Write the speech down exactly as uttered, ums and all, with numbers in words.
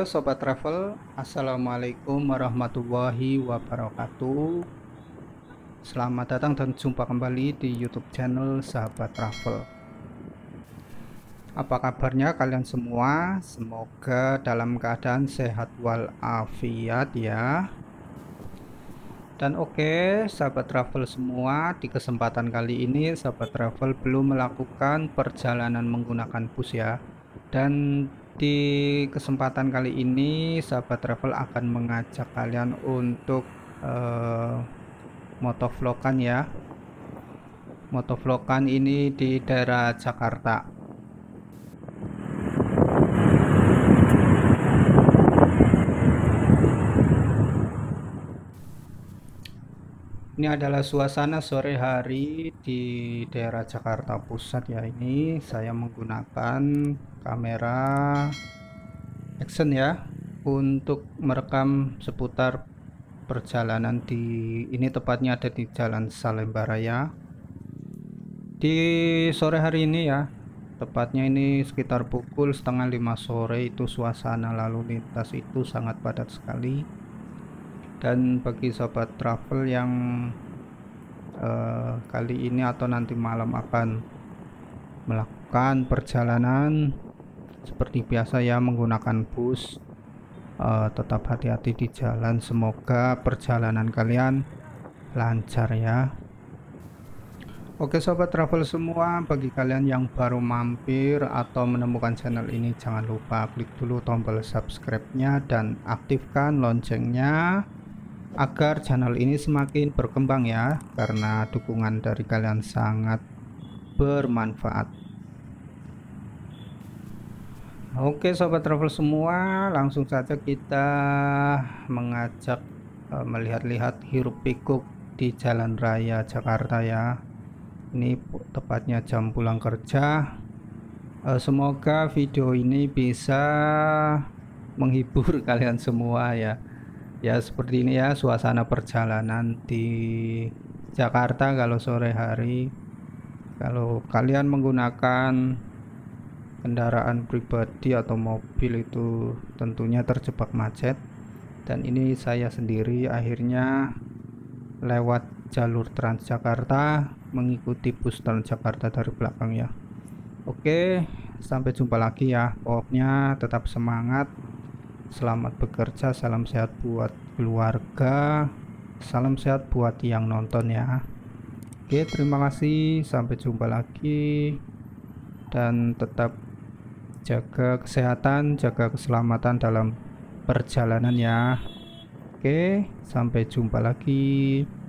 Halo Sobat Travel, Assalamualaikum warahmatullahi wabarakatuh. Selamat datang dan jumpa kembali di YouTube channel Sahabat Travel. Apa kabarnya kalian semua? Semoga dalam keadaan sehat walafiat ya. Dan oke, sahabat travel semua, di kesempatan kali ini sahabat travel belum melakukan perjalanan menggunakan bus ya. Dan di kesempatan kali ini sahabat travel akan mengajak kalian untuk uh, motovlogan ya. Motovlogan ini di daerah Jakarta. Ini adalah suasana sore hari di daerah Jakarta Pusat ya. Ini saya menggunakan kamera action ya untuk merekam seputar perjalanan di ini, tepatnya ada di Jalan Salemba Raya di sore hari ini ya. Tepatnya ini sekitar pukul setengah lima sore. Itu suasana lalu lintas itu sangat padat sekali. Dan bagi sobat travel yang uh, kali ini atau nanti malam akan melakukan perjalanan seperti biasa ya menggunakan bus, uh, tetap hati-hati di jalan. Semoga perjalanan kalian lancar ya. Oke sobat travel semua, bagi kalian yang baru mampir atau menemukan channel ini, jangan lupa klik dulu tombol subscribe-nya dan aktifkan loncengnya agar channel ini semakin berkembang ya, karena dukungan dari kalian sangat bermanfaat. Oke sobat travel semua, langsung saja kita mengajak uh, melihat-lihat hiruk pikuk di Jalan Raya Jakarta ya. Ini tepatnya jam pulang kerja. uh, Semoga video ini bisa menghibur kalian semua ya. Ya seperti ini ya suasana perjalanan di Jakarta kalau sore hari. Kalau kalian menggunakan kendaraan pribadi atau mobil itu tentunya terjebak macet. Dan ini saya sendiri akhirnya lewat jalur Transjakarta mengikuti bus Transjakarta dari belakang ya. Oke, sampai jumpa lagi ya. Pokoknya tetap semangat. Selamat bekerja, salam sehat buat keluarga, salam sehat buat yang nonton ya. Oke, terima kasih, sampai jumpa lagi. Dan tetap jaga kesehatan, jaga keselamatan dalam perjalanan ya. Oke, sampai jumpa lagi.